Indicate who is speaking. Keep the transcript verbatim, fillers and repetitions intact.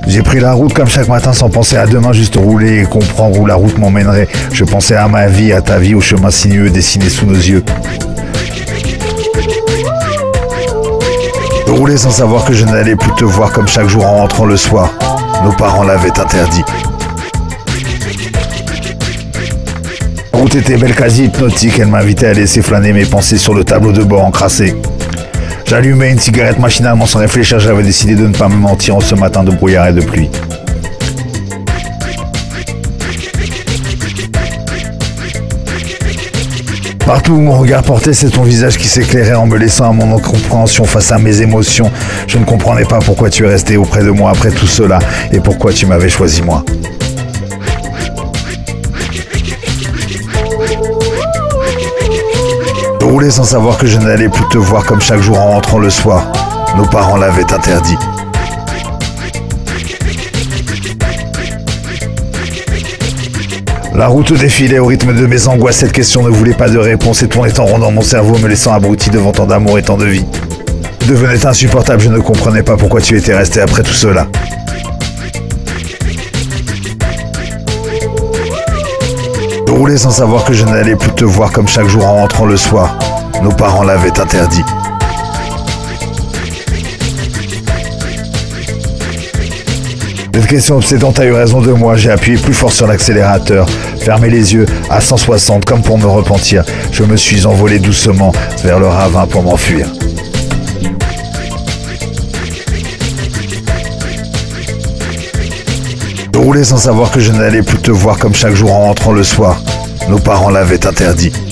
Speaker 1: J'ai pris la route comme chaque matin sans penser à demain, juste rouler et comprendre où la route m'emmènerait. Je pensais à ma vie, à ta vie, au chemin sinueux dessiné sous nos yeux. Je roulais sans savoir que je n'allais plus te voir comme chaque jour en rentrant le soir. Nos parents l'avaient interdit. La route était belle, quasi hypnotique, elle m'invitait à laisser flâner mes pensées sur le tableau de bord encrassé. J'allumais une cigarette machinalement sans réfléchir, j'avais décidé de ne pas me mentir en ce matin de brouillard et de pluie. Partout où mon regard portait, c'est ton visage qui s'éclairait en me laissant à mon incompréhension face à mes émotions. Je ne comprenais pas pourquoi tu es resté auprès de moi après tout cela et pourquoi tu m'avais choisi moi. Je roulais sans savoir que je n'allais plus te voir comme chaque jour en rentrant le soir. Nos parents l'avaient interdit. La route défilait au rythme de mes angoisses. Cette question ne voulait pas de réponse et tournait en rond dans mon cerveau, me laissant abruti devant tant d'amour et tant de vie. Devenait insupportable, je ne comprenais pas pourquoi tu étais resté après tout cela. Je roulais sans savoir que je n'allais plus te voir comme chaque jour en rentrant le soir. Nos parents l'avaient interdit. Cette question obsédante a eu raison de moi, j'ai appuyé plus fort sur l'accélérateur, fermé les yeux à cent soixante comme pour me repentir. Je me suis envolé doucement vers le ravin pour m'enfuir. Je roulais sans savoir que je n'allais plus te voir comme chaque jour en rentrant le soir. Nos parents l'avaient interdit.